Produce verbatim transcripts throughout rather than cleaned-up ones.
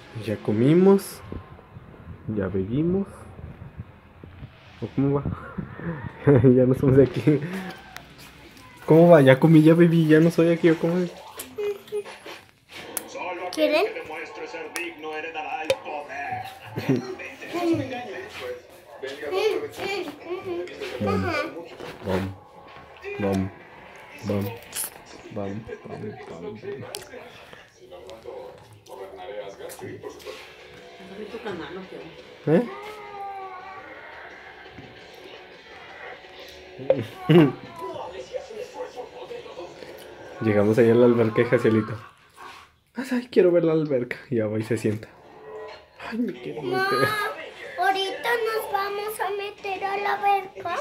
Ya comimos. Ya bebimos. ¿O cómo va? Ya no somos de aquí. ¿Cómo va? Ya comí, ya bebí, ya no soy aquí. ¿O cómo es? ¿Quieren? Bam, bam, bam, bam, bam, bam, bam, bam. ¿Eh? Llegamos ahí a la alberca y Jacielito. Ay, quiero ver la alberca. Y ya va y se sienta. Ay, me quiero No, meter. ahorita nos vamos a meter a la alberca.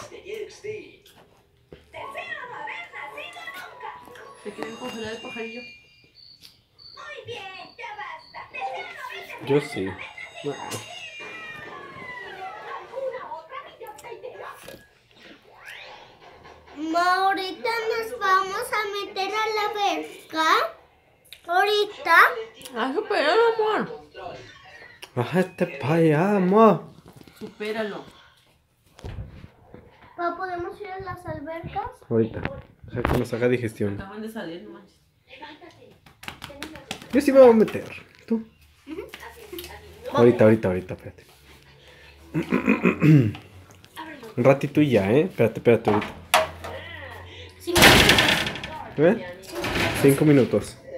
¿Te quieren congelar el pajarillo? Muy bien, ya basta. Yo sí. Ma, ahorita nos vamos a meter a la alberca. Ahorita. Ah, supéralo, amor. Bájate para allá, amor. Supéralo. Pa, ¿podemos ir a las albercas? Ahorita. Deja que nos haga digestión. Acaban de salir, no manches. Yo sí me voy a meter. ¿Tú? Ahorita, ahorita, ahorita, espérate. Un ratito y ya, ¿eh? Espérate, espérate, ahorita. Cinco minutos. ¿Eh? Cinco minutos.